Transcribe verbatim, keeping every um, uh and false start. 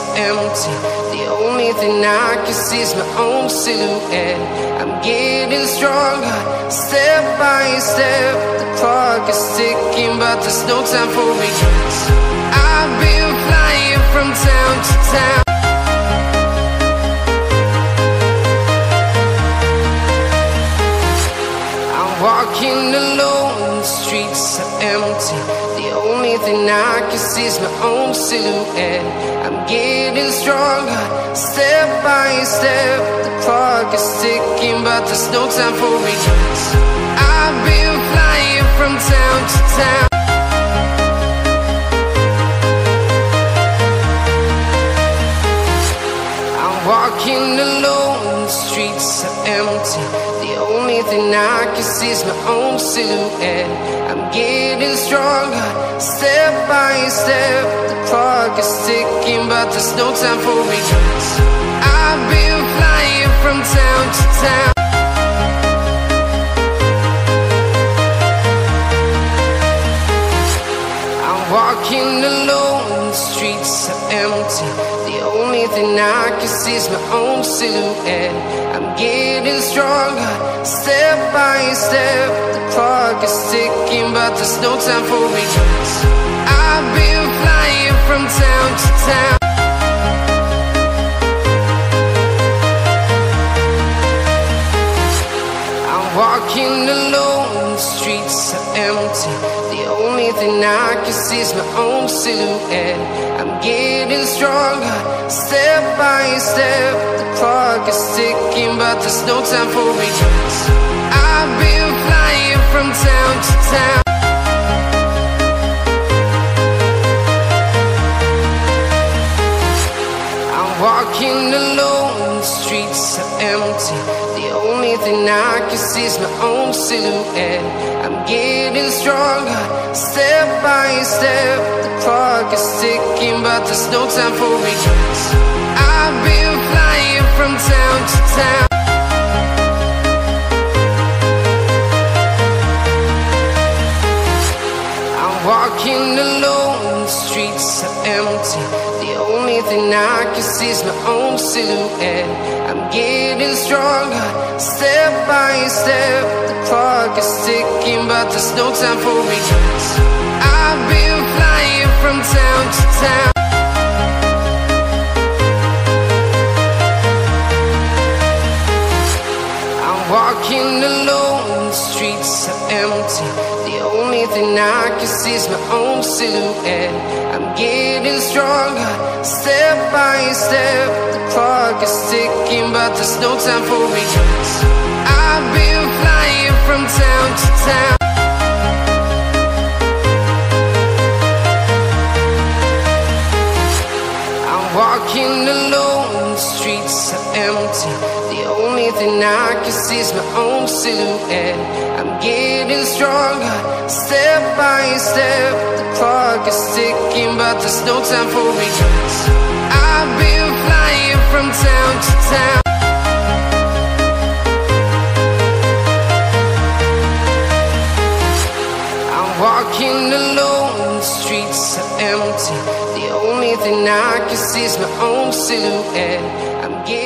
are empty. The only thing I can see is my own silhouette. I'm getting stronger, step by step. The clock is ticking, but there's no time for regrets. I've been flying from town to town. Walking alone, the streets are empty. The only thing I can see is my own silhouette. I'm getting stronger, step by step. The clock is ticking, but there's no time for regrets. I've been flying from town to town. I'm walking alone, the streets are empty. The only thing I can see is my own silhouette. I'm getting stronger, step by step. The clock is ticking, but there's no time for regrets. I've been flying from town to town. I'm walking alone, the streets are empty. The only thing I can see is my own silhouette. I'm getting stronger, step by step. The clock is ticking, but there's no time for regrets. I've been flying from town to town. I'm walking alone, the streets are empty. The only thing I can see is my own silhouette. I'm getting stronger, step by step. The clock is ticking, but there's no time for regrets. I've been flying from town to town. I'm walking alone, the streets are empty. The only thing I can see is my own silhouette. I'm getting stronger, step by step. The clock is ticking, but there's no time for regrets. I've been flying from town to town. I'm walking alone, the streets are empty. The only thing I can see is my own silhouette. I'm getting stronger, step by step. The clock is ticking, but there's no time for regrets. I've been flying from town to town. I'm walking alone, the streets are empty. The only thing I can see is my own silhouette. I'm getting stronger, step by step. The clock is ticking, but there's no time for regrets. I've been flying from town to town. I'm walking alone, the streets are empty. The only thing I can see is my own silhouette. I'm getting stronger, step by step. The clock is ticking, but there's no time for regrets. I've been flying from town to town. I'm walking alone, the streets are empty. The only thing I can see is my own silhouette. I'm getting